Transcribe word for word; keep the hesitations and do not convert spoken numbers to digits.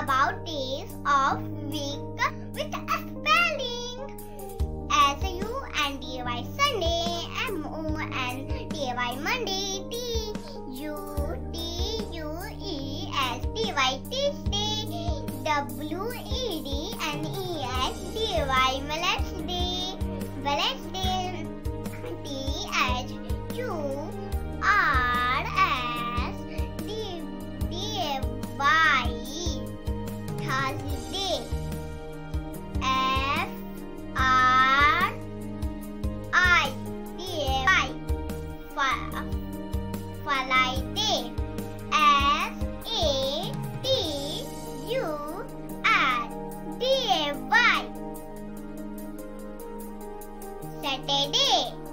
about days of week with a spelling. S U N D Y Sunday, M O N D Y Monday, T U T U E S T Y Tuesday, W E D N E S D Y Wednesday, Wednesday, T H U R S D D Y, Thursday, F R I D A Y, Friday, S A T U R D A Y, Saturday,